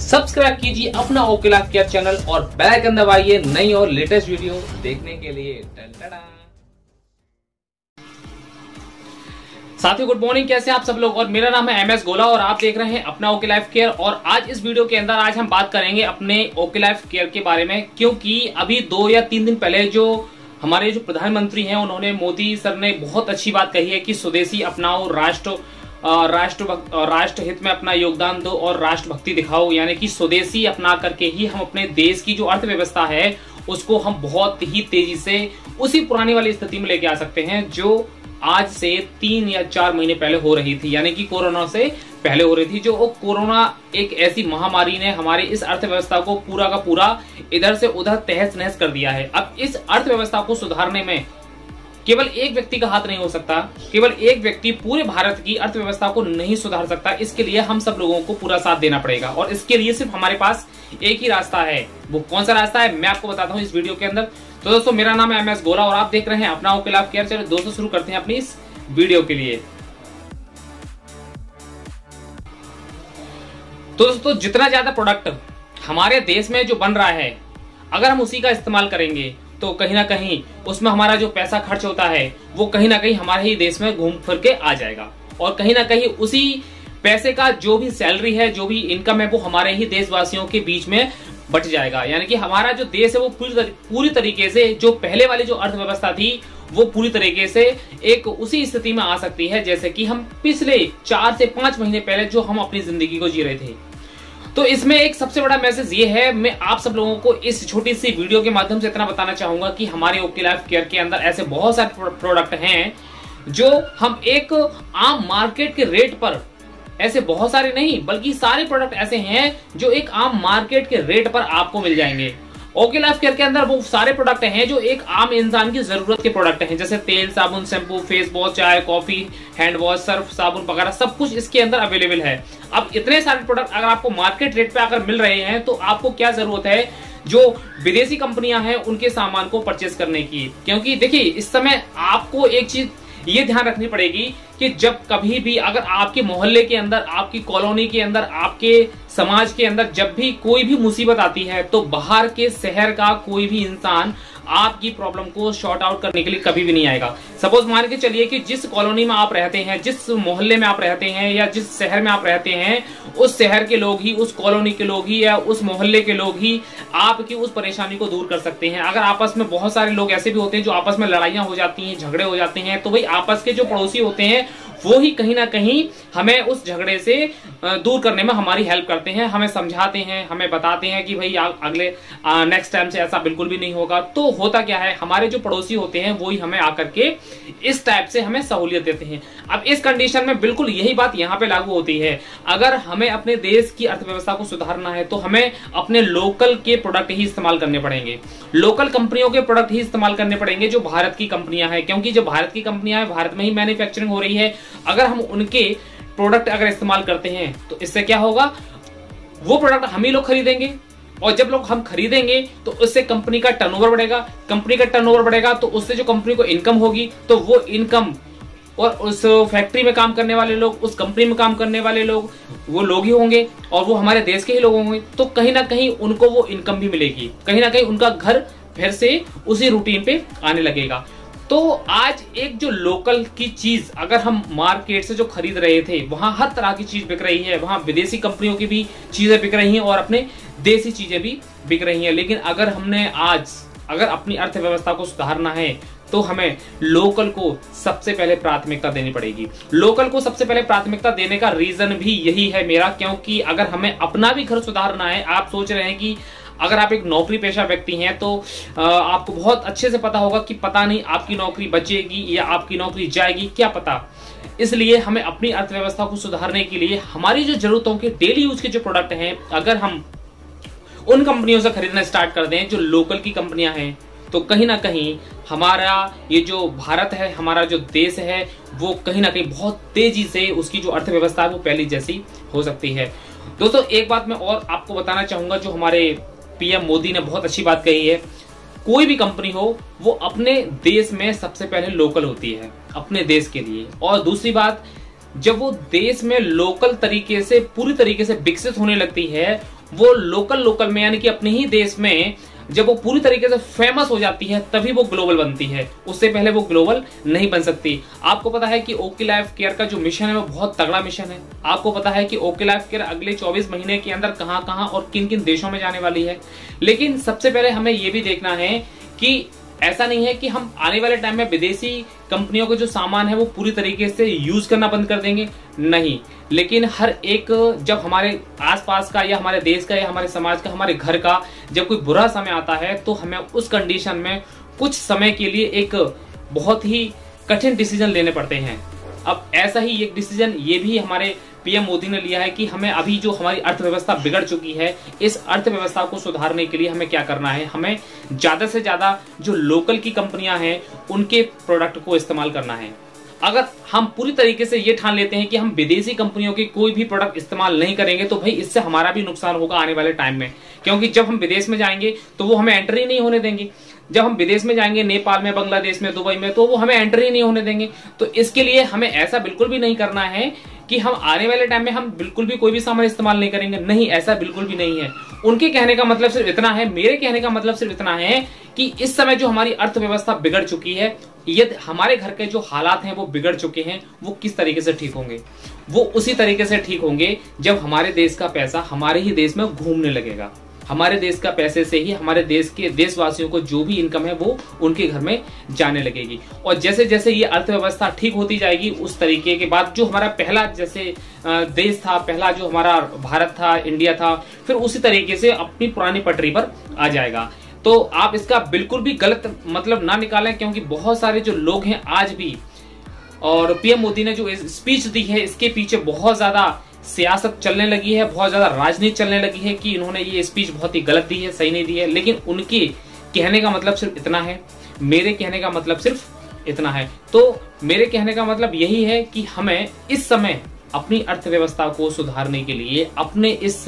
Subscribe कीजिए अपना OK life care channel और बेल आइकन दबाइए नई और लेटेस्ट वीडियो देखने के लिए। साथियों गुड मॉर्निंग, कैसे आप सब लोग। और मेरा नाम है MS गोला और आप देख रहे हैं अपना ओके लाइफ केयर। और आज इस वीडियो के अंदर आज हम बात करेंगे अपने ओके लाइफ केयर के बारे में, क्योंकि अभी 2 या 3 दिन पहले जो हमारे प्रधानमंत्री हैं उन्होंने, मोदी सर ने बहुत अच्छी बात कही है कि स्वदेशी अपनाओ, राष्ट्र हित में अपना योगदान दो और राष्ट्रभक्ति दिखाओ। यानी कि स्वदेशी अपना करके ही हम अपने देश की जो अर्थव्यवस्था है उसको हम बहुत ही तेजी से उसी पुरानी वाली स्थिति में लेके आ सकते हैं जो आज से 3 या 4 महीने पहले हो रही थी, यानी कि कोरोना से पहले हो रही थी। जो कोरोना एक ऐसी महामारी ने हमारी इस अर्थव्यवस्था को पूरा का पूरा इधर से उधर तहस नहस कर दिया है। अब इस अर्थव्यवस्था को सुधारने में केवल एक व्यक्ति का हाथ नहीं हो सकता, केवल एक व्यक्ति पूरे भारत की अर्थव्यवस्था को नहीं सुधार सकता। इसके लिए हम सब लोगों को पूरा साथ देना पड़ेगा और इसके लिए सिर्फ हमारे पास एक ही रास्ता है। वो कौन सा रास्ता है मैं आपको बताता हूँ इस वीडियो के अंदर। तो दोस्तों मेरा नाम है MS गोला और आप देख रहे हैं अपना ओके लाइफ केयर। चलो दोस्तों शुरू करते हैं अपनी इस वीडियो के लिए। तो दोस्तों जितना ज्यादा प्रोडक्ट हमारे देश में जो बन रहा है, अगर हम उसी का इस्तेमाल करेंगे तो कहीं ना कहीं उसमें हमारा जो पैसा खर्च होता है वो कहीं ना कहीं हमारे ही देश में घूम फिर के आ जाएगा और कहीं ना कहीं उसी पैसे का जो भी सैलरी है, जो भी इनकम है, वो हमारे ही देशवासियों के बीच में बट जाएगा। यानी कि हमारा जो देश है वो पूरी तरीके से जो पहले वाली जो अर्थव्यवस्था थी वो पूरी तरीके से एक उसी स्थिति में आ सकती है जैसे कि हम पिछले 4 से 5 महीने पहले जो हम अपनी जिंदगी को जी रहे थे। तो इसमें एक सबसे बड़ा मैसेज ये है, मैं आप सब लोगों को इस छोटी सी वीडियो के माध्यम से इतना बताना चाहूंगा कि हमारे ओके लाइफ केयर के अंदर ऐसे बहुत सारे प्रोडक्ट हैं जो हम एक आम मार्केट के रेट पर, ऐसे बहुत सारे नहीं बल्कि सारे प्रोडक्ट ऐसे हैं जो एक आम मार्केट के रेट पर आपको मिल जाएंगे। ओके लाइफ केयर के अंदर वो सारे प्रोडक्ट हैं जो एक आम इंसान की जरूरत के प्रोडक्ट हैं, जैसे तेल, साबुन, शैम्पू, फेस वॉश, चाय, कॉफी, हैंड वॉश, सर्फ, साबुन वगैरह सब कुछ इसके अंदर अवेलेबल है। अब इतने सारे प्रोडक्ट अगर आपको मार्केट रेट पे अगर मिल रहे हैं तो आपको क्या जरूरत है जो विदेशी कंपनियां हैं उनके सामान को परचेस करने की। क्योंकि देखिए इस समय आपको एक चीज ये ध्यान रखनी पड़ेगी कि जब कभी भी अगर आपके मोहल्ले के अंदर, आपकी कॉलोनी के अंदर, आपके समाज के अंदर जब भी कोई भी मुसीबत आती है तो बाहर के शहर का कोई भी इंसान आपकी प्रॉब्लम को शॉर्ट आउट करने के लिए कभी भी नहीं आएगा। सपोज मान के चलिए कि जिस कॉलोनी में आप रहते हैं, जिस मोहल्ले में आप रहते हैं या जिस शहर में आप रहते हैं, उस शहर के लोग ही, उस कॉलोनी के लोग ही या उस मोहल्ले के लोग ही आपकी उस परेशानी को दूर कर सकते हैं। अगर आपस में बहुत सारे लोग ऐसे भी होते हैं जो आपस में लड़ाइयां हो जाती हैं, झगड़े हो जाते हैं, तो भाई आपस के जो पड़ोसी होते हैं वो ही कहीं ना कहीं हमें उस झगड़े से दूर करने में हमारी हेल्प करते हैं, हमें समझाते हैं, हमें बताते हैं कि भाई अगले नेक्स्ट टाइम से ऐसा बिल्कुल भी नहीं होगा। तो होता क्या है, हमारे जो पड़ोसी होते हैं वो ही हमें आकर के इस टाइप से हमें सहूलियत देते हैं। अब इस कंडीशन में बिल्कुल यही बात यहाँ पे लागू होती है। अगर हमें अपने देश की अर्थव्यवस्था को सुधारना है तो हमें अपने लोकल के प्रोडक्ट ही इस्तेमाल करने पड़ेंगे, लोकल कंपनियों के प्रोडक्ट ही इस्तेमाल करने पड़ेंगे जो भारत की कंपनियां हैं, क्योंकि जो भारत की कंपनियां हैं भारत में ही मैन्युफैक्चरिंग हो रही है। अगर हम उनके प्रोडक्ट अगर इस्तेमाल करते हैं तो इससे क्या होगा, वो प्रोडक्ट हम ही लोग खरीदेंगे और जब लोग हम खरीदेंगे तो उससे कंपनी का टर्नओवर बढ़ेगा, कंपनी का टर्नओवर बढ़ेगा तो उससे जो कंपनी को इनकम होगी तो वो इनकम और उस फैक्ट्री में काम करने वाले लोग, उस कंपनी में काम करने वाले लोग, वो लोग ही होंगे और वो हमारे देश के ही लोग होंगे। तो कहीं ना कहीं उनको वो इनकम भी मिलेगी, कहीं ना कहीं उनका घर फिर से उसी रूटीन पे आने लगेगा। तो आज एक जो लोकल की चीज अगर हम मार्केट से जो खरीद रहे थे वहां हर तरह की चीज बिक रही है, वहां विदेशी कंपनियों की भी चीजें बिक रही हैं और अपने देसी चीजें भी बिक रही हैं। लेकिन अगर हमने अगर अपनी अर्थव्यवस्था को सुधारना है तो हमें लोकल को सबसे पहले प्राथमिकता देनी पड़ेगी। लोकल को सबसे पहले प्राथमिकता देने का रीजन भी यही है मेरा, क्योंकि अगर हमें अपना भी घर सुधारना है, आप सोच रहे हैं कि अगर आप एक नौकरी पेशा व्यक्ति हैं तो आपको बहुत अच्छे से पता होगा कि पता नहीं आपकी नौकरी बचेगी या आपकी नौकरी जाएगी, क्या पता। इसलिए हमें अपनी अर्थव्यवस्था को सुधारने के लिए हमारी जो जरूरतों के डेली यूज के जो प्रोडक्ट हैं अगर हम उन कंपनियों से खरीदना स्टार्ट कर दें जो लोकल की कंपनियां हैं, तो कहीं ना कहीं हमारा ये जो भारत है, हमारा जो देश है, वो कहीं ना कहीं बहुत तेजी से उसकी जो अर्थव्यवस्था है वो पहले जैसी हो सकती है। दोस्तों एक बात मैं और आपको बताना चाहूंगा, जो हमारे PM मोदी ने बहुत अच्छी बात कही है, कोई भी कंपनी हो वो अपने देश में सबसे पहले लोकल होती है, अपने देश के लिए। और दूसरी बात, जब वो देश में लोकल तरीके से पूरी तरीके से विकसित होने लगती है वो लोकल में यानी कि अपने ही देश में जब वो पूरी तरीके से फेमस हो जाती है तभी वो ग्लोबल बनती है, उससे पहले वो ग्लोबल नहीं बन सकती। आपको पता है कि ओके लाइफ केयर का जो मिशन है वो बहुत तगड़ा मिशन है। आपको पता है कि ओके लाइफ केयर अगले 24 महीने के अंदर कहां और किन किन देशों में जाने वाली है। लेकिन सबसे पहले हमें ये भी देखना है कि ऐसा नहीं है कि हम आने वाले टाइम में विदेशी कंपनियों के जो सामान है वो पूरी तरीके से यूज करना बंद कर देंगे, नहीं। लेकिन हर एक जब हमारे आसपास का या हमारे देश का या हमारे समाज का, हमारे घर का जब कोई बुरा समय आता है तो हमें उस कंडीशन में कुछ समय के लिए एक बहुत ही कठिन डिसीजन लेने पड़ते हैं। अब ऐसा ही एक डिसीजन ये भी हमारे पीएम मोदी ने लिया है कि हमें अभी जो हमारी अर्थव्यवस्था बिगड़ चुकी है, इस अर्थव्यवस्था को सुधारने के लिए हमें क्या करना है, हमें ज्यादा से ज्यादा जो लोकल की कंपनियां हैं उनके प्रोडक्ट को इस्तेमाल करना है। अगर हम पूरी तरीके से ये ठान लेते हैं कि हम विदेशी कंपनियों के कोई भी प्रोडक्ट इस्तेमाल नहीं करेंगे तो भाई इससे हमारा भी नुकसान होगा आने वाले टाइम में, क्योंकि जब हम विदेश में जाएंगे तो वो हमें एंट्री नहीं होने देंगे। जब हम विदेश में जाएंगे नेपाल में, बांग्लादेश में, दुबई में, तो वो हमें एंट्री नहीं होने देंगे। तो इसके लिए हमें ऐसा बिल्कुल भी नहीं करना है कि हम आने वाले टाइम में हम बिल्कुल भी कोई भी सामान इस्तेमाल नहीं करेंगे, नहीं, ऐसा बिल्कुल भी नहीं है। उनके कहने का मतलब सिर्फ इतना है, मेरे कहने का मतलब सिर्फ इतना है कि इस समय जो हमारी अर्थव्यवस्था बिगड़ चुकी है, यदि हमारे घर के जो हालात हैं वो बिगड़ चुके हैं, वो किस तरीके से ठीक होंगे? वो उसी तरीके से ठीक होंगे जब हमारे देश का पैसा हमारे ही देश में घूमने लगेगा। हमारे देश का पैसे से ही हमारे देश के देशवासियों को जो भी इनकम है वो उनके घर में जाने लगेगी। और जैसे जैसे ये अर्थव्यवस्था ठीक होती जाएगी, उस तरीके के बाद जो हमारा पहला जैसे देश था, पहला जो हमारा भारत था, इंडिया था, फिर उसी तरीके से अपनी पुरानी पटरी पर आ जाएगा। तो आप इसका बिल्कुल भी गलत मतलब ना निकालें, क्योंकि बहुत सारे जो लोग हैं आज भी, और पीएम मोदी ने जो स्पीच दी है इसके पीछे बहुत ज्यादा सियासत चलने लगी है, बहुत ज्यादा राजनीति चलने लगी है कि इन्होंने ये स्पीच बहुत ही गलत दी है, सही नहीं दी है। लेकिन उनके कहने का मतलब सिर्फ इतना है, मेरे कहने का मतलब सिर्फ इतना है। तो मेरे कहने का मतलब यही है कि हमें इस समय अपनी अर्थव्यवस्था को सुधारने के लिए, अपने इस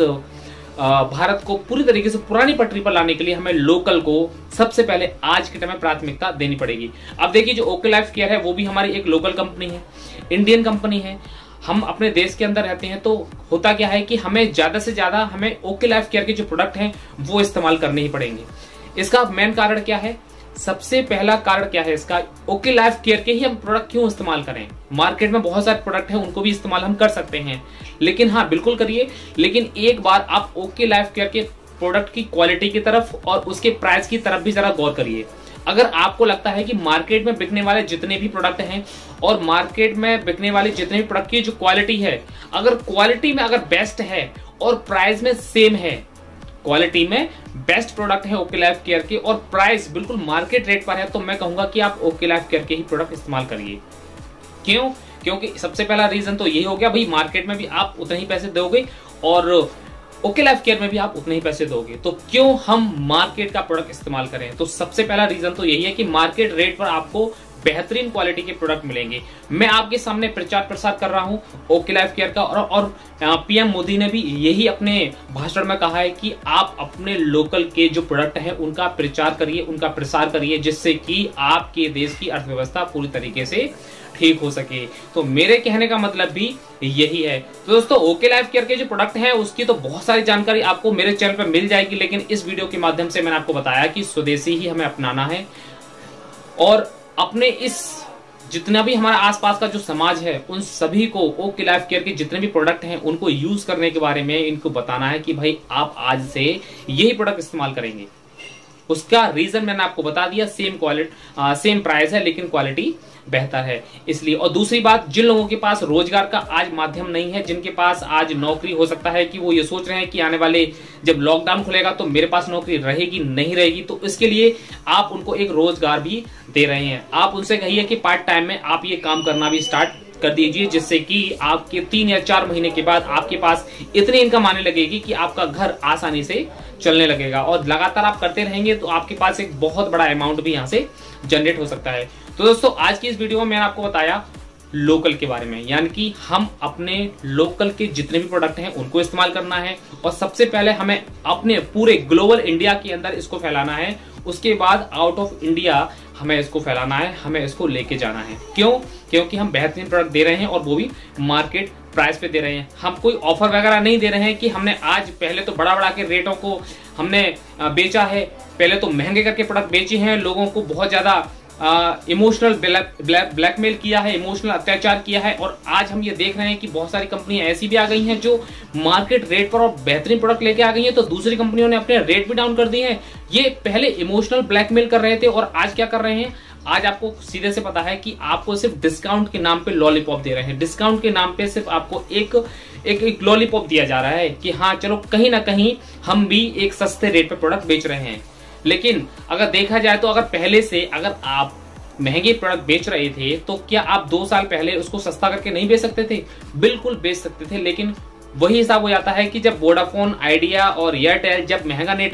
भारत को पूरी तरीके से पुरानी पटरी पर लाने के लिए हमें लोकल को सबसे पहले आज के टाइम में प्राथमिकता देनी पड़ेगी। अब देखिए, जो ओके लाइफ केयर है वो भी हमारी एक लोकल कंपनी है, इंडियन कंपनी है। हम अपने देश के अंदर रहते हैं, तो होता क्या है कि हमें ज्यादा से ज्यादा हमें ओके लाइफ केयर के जो प्रोडक्ट हैं वो इस्तेमाल करने ही पड़ेंगे। इसका मेन कारण क्या है? सबसे पहला कारण क्या है इसका? ओके लाइफ केयर के ही हम प्रोडक्ट क्यों इस्तेमाल करें? मार्केट में बहुत सारे प्रोडक्ट हैं, उनको भी इस्तेमाल हम कर सकते हैं, लेकिन हाँ बिल्कुल करिए। लेकिन एक बार आप ओके लाइफ केयर के प्रोडक्ट की क्वालिटी की तरफ और उसके प्राइस की तरफ भी जरा गौर करिए। अगर आपको लगता है कि मार्केट में बिकने वाले जितने भी प्रोडक्ट हैं और मार्केट में बिकने वाले जितने भी प्रोडक्ट की जो क्वालिटी है, अगर क्वालिटी में अगर बेस्ट है और प्राइस में सेम है, क्वालिटी में बेस्ट प्रोडक्ट है ओके लाइफ केयर के और प्राइस बिल्कुल मार्केट रेट पर है, तो मैं कहूंगा कि आप ओके लाइफ केयर के ही प्रोडक्ट इस्तेमाल करिए। क्यों? क्योंकि सबसे पहला रीजन तो यही हो गया, भाई मार्केट में भी आप उतने ही पैसे दोगे और ओके लाइफ केयर में भी आप उतने ही पैसे दोगे, तो क्यों हम मार्केट का प्रोडक्ट इस्तेमाल करें? तो सबसे पहला रीजन तो यही है कि मार्केट रेट पर आपको बेहतरीन क्वालिटी के प्रोडक्ट मिलेंगे। मैं आपके सामने प्रचार प्रसार कर रहा हूं ओके लाइफ केयर का, और पीएम मोदी ने भी यही अपने भाषण में कहा है कि आप अपने लोकल के जो प्रोडक्ट हैं उनका प्रचार करिए, उनका प्रसार करिए, जिससे कि आपके देश की अर्थव्यवस्था पूरी तरीके से ठीक हो सके। तो मेरे कहने का मतलब भी यही है। तो दोस्तों, ओके लाइफ केयर के जो प्रोडक्ट हैं उसकी तो बहुत सारी जानकारी आपको मेरे चैनल पर मिल जाएगी, लेकिन इस वीडियो के माध्यम से मैंने आपको बताया कि स्वदेशी ही हमें अपनाना है और अपने इस जितना भी हमारा आसपास का जो समाज है उन सभी को ओके लाइफ केयर के जितने भी प्रोडक्ट हैं उनको यूज करने के बारे में इनको बताना है कि भाई आप आज से यही प्रोडक्ट इस्तेमाल करेंगे। उसका रीजन मैंने आपको बता दिया, सेम प्राइस है लेकिन क्वालिटी बेहतर है इसलिए। और दूसरी बात, जिन लोगों के पास रोजगार का आज माध्यम नहीं है, जिनके पास आज नौकरी, हो सकता है कि वो ये सोच रहे हैं कि आने वाले जब लॉकडाउन खुलेगा तो मेरे पास नौकरी रहेगी नहीं रहेगी, तो इसके लिए आप उनको एक रोजगार भी दे रहे हैं। आप उनसे कहिए कि पार्ट टाइम में आप ये काम करना भी स्टार्ट कर दीजिए, जिससे कि आपके 3 या 4 महीने के बाद आपके पास इतनी इनकम आने लगेगी कि आपका घर आसानी से चलने लगेगा। और लगातार आप करते रहेंगे तो आपके पास एक बहुत बड़ा अमाउंट भी यहाँ से जनरेट हो सकता है। तो दोस्तों, आज की इस वीडियो में मैंने आपको बताया लोकल के बारे में, यानी कि हम अपने लोकल के जितने भी प्रोडक्ट हैं उनको इस्तेमाल करना है और सबसे पहले हमें अपने पूरे ग्लोबल इंडिया के अंदर इसको फैलाना है। उसके बाद आउट ऑफ इंडिया हमें इसको फैलाना है, हमें इसको लेके जाना है। क्यों? क्योंकि हम बेहतरीन प्रोडक्ट दे रहे हैं और वो भी मार्केट प्राइस पे दे रहे हैं। हम कोई ऑफर वगैरह नहीं दे रहे हैं कि हमने आज पहले तो बड़ा बड़ा के रेटों को हमने बेचा है, पहले तो महंगे करके प्रोडक्ट बेचे हैं, लोगों को बहुत ज्यादा इमोशनल ब्लैकमेल किया है, इमोशनल अत्याचार किया है। और आज हम ये देख रहे हैं कि बहुत सारी कंपनियां ऐसी भी आ गई हैं जो मार्केट रेट पर और बेहतरीन प्रोडक्ट लेके आ गई हैं, तो दूसरी कंपनियों ने अपने रेट भी डाउन कर दिए हैं। ये पहले इमोशनल ब्लैकमेल कर रहे थे और आज क्या कर रहे हैं? आज आपको सीधे से पता है कि आपको सिर्फ डिस्काउंट के नाम पे लॉलीपॉप दे रहे हैं। डिस्काउंट के नाम पे सिर्फ आपको एक लॉलीपॉप दिया जा रहा है कि हाँ चलो कहीं ना कहीं हम भी एक सस्ते रेट पे प्रोडक्ट बेच रहे हैं। लेकिन अगर देखा जाए तो अगर पहले से अगर आप महंगे प्रोडक्ट बेच रहे थे तो क्या आप 2 साल पहले उसको सस्ता करके नहीं बेच सकते थे? बिल्कुल बेच सकते थे। लेकिन वही हिसाब हो जाता है कि जब वोडाफोन, आइडिया और एयरटेल जब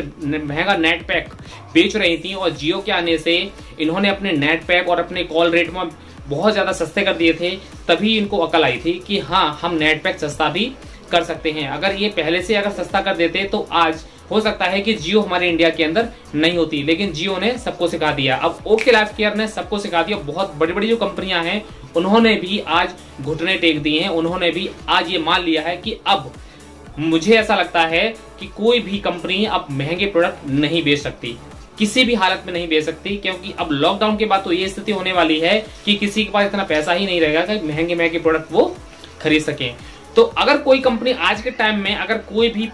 महंगा नेट पैक बेच रही थी और जियो के आने से इन्होंने अपने नेट पैक और अपने कॉल रेट में बहुत ज्यादा सस्ते कर दिए थे, तभी इनको अकल आई थी कि हाँ हम नेट पैक सस्ता भी कर सकते हैं। अगर ये पहले से अगर सस्ता कर देते तो आज हो सकता है कि जियो हमारे इंडिया के अंदर नहीं होती, लेकिन जियो ने सबको सिखा दिया। अब ओके लाइफ केयर ने सबको सिखा दिया। बहुत बड़ी बड़ी जो कंपनियां हैं उन्होंने भी आज घुटने टेक दिए हैं, उन्होंने भी आज ये मान लिया है कि अब मुझे ऐसा लगता है कि कोई भी कंपनी अब महंगे प्रोडक्ट नहीं बेच सकती, किसी भी हालत में नहीं बेच सकती। क्योंकि अब लॉकडाउन के बाद तो ये स्थिति होने वाली है कि किसी के पास इतना पैसा ही नहीं रहेगा कि महंगे महंगे प्रोडक्ट वो खरीद सकें। तो अगर कोई कंपनी आज के टाइम में अगर कोई भी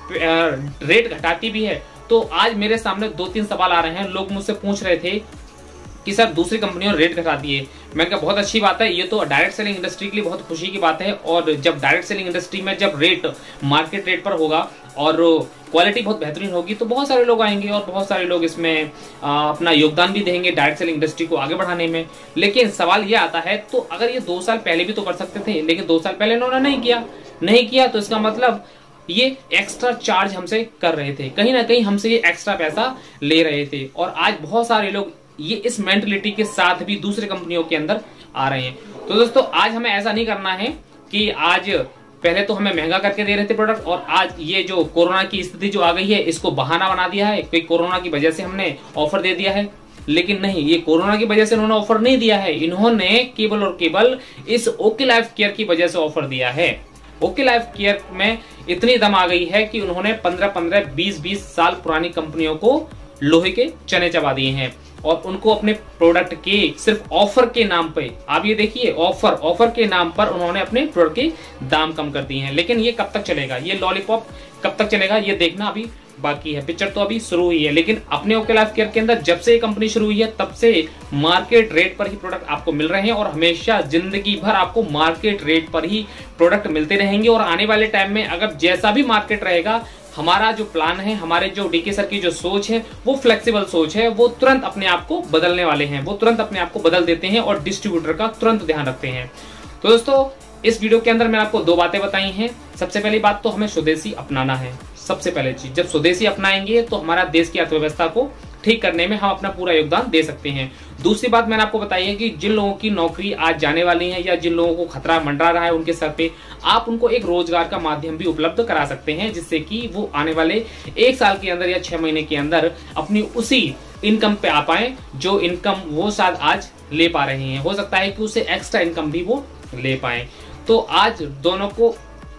रेट घटाती भी है तो आज मेरे सामने 2-3 सवाल आ रहे हैं। लोग मुझसे पूछ रहे थे कि सर दूसरी कंपनियों ने रेट घटा दिए। मैंने कहा बहुत अच्छी बात है, ये तो डायरेक्ट सेलिंग इंडस्ट्री के लिए बहुत खुशी की बात है। और जब डायरेक्ट सेलिंग इंडस्ट्री में जब रेट मार्केट रेट पर होगा और क्वालिटी बहुत बेहतरीन होगी तो बहुत सारे लोग आएंगे और बहुत सारे लोग इसमें अपना योगदान भी देंगे डायरेक्ट सेलिंग इंडस्ट्री को आगे बढ़ाने में। लेकिन सवाल ये आता है, तो अगर ये 2 साल पहले भी तो कर सकते थे, लेकिन 2 साल पहले इन्होंने नहीं किया तो इसका मतलब ये एक्स्ट्रा चार्ज हमसे कर रहे थे, कहीं ना कहीं हमसे ये एक्स्ट्रा पैसा ले रहे थे। और आज बहुत सारे लोग ये इस मेंटलिटी के साथ भी दूसरे कंपनियों के अंदर आ रहे हैं। तो दोस्तों आज हमें ऐसा नहीं करना है कि आज पहले तो हमें महंगा करके दे रहे थे प्रोडक्ट और आज ये जो कोरोना की स्थिति जो आ गई है इसको बहाना बना दिया है कि कोरोना की वजह से हमने ऑफर दे दिया है। लेकिन नहीं, ये कोरोना की वजह से उन्होंने ऑफर नहीं दिया है, इन्होंने केवल और केवल इस ओके लाइफ केयर की वजह से ऑफर दिया है। ओके लाइफ केयर में इतनी दम आ गई है कि उन्होंने 15-15, 20-20 साल पुरानी कंपनियों को लोहे के चने चबा दिए हैं और उनको अपने प्रोडक्ट के सिर्फ ऑफर के नाम पे, आप ये देखिए ऑफर के नाम पर उन्होंने अपने प्रोडक्ट के दाम कम कर दिए हैं। लेकिन ये कब तक चलेगा, ये लॉलीपॉप कब तक चलेगा, ये देखना अभी बाकी है। पिक्चर तो अभी शुरू हुई है, लेकिन अपने ओके लाइफ केयर के अंदर जब से ये कंपनी शुरू हुई है तब से मार्केट रेट पर ही प्रोडक्ट आपको मिल रहे हैं और हमेशा जिंदगी भर आपको मार्केट रेट पर ही प्रोडक्ट मिलते रहेंगे। और आने वाले टाइम में अगर जैसा भी मार्केट रहेगा, हमारा जो प्लान है, हमारे जो डीके सर की जो सोच है वो फ्लेक्सिबल सोच है, वो तुरंत अपने आप को बदलने वाले हैं, वो तुरंत अपने आप को बदल देते हैं और डिस्ट्रीब्यूटर का तुरंत ध्यान रखते हैं। तो दोस्तों इस वीडियो के अंदर मैंने आपको 2 बातें बताई हैं। सबसे पहली बात तो हमें स्वदेशी अपनाना है, सबसे पहले चीज। जब स्वदेशी अपनाएंगे तो हमारा देश की अर्थव्यवस्था को ठीक करने में हम अपना पूरा योगदान दे सकते हैं। दूसरी बात मैंने आपको बताई है कि जिन लोगों की नौकरी आज जाने वाली है या जिन लोगों को खतरा मंडरा रहा है उनके सर पे, आप उनको एक रोजगार का माध्यम भी उपलब्ध करा सकते हैं, जिससे कि वो आने वाले 1 साल के अंदर या 6 महीने के अंदर अपनी उसी इनकम पे आ पाए जो इनकम वो शायद आज ले पा रहे हैं। हो सकता है कि उसे एक्स्ट्रा इनकम भी वो ले पाए। तो आज दोनों को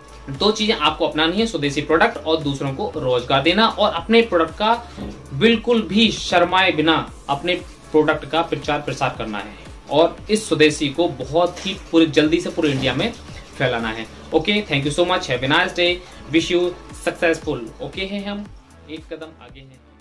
2 चीजें आपको अपनानी है, स्वदेशी प्रोडक्ट और दूसरों को रोजगार देना, और अपने प्रोडक्ट का बिल्कुल भी शर्माए बिना अपने प्रोडक्ट का प्रचार प्रसार करना है और इस स्वदेशी को बहुत ही पूरी जल्दी से पूरे इंडिया में फैलाना है। Okay, thank you so much, have a nice day, wish you successful. Okay है, हम एक कदम आगे हैं।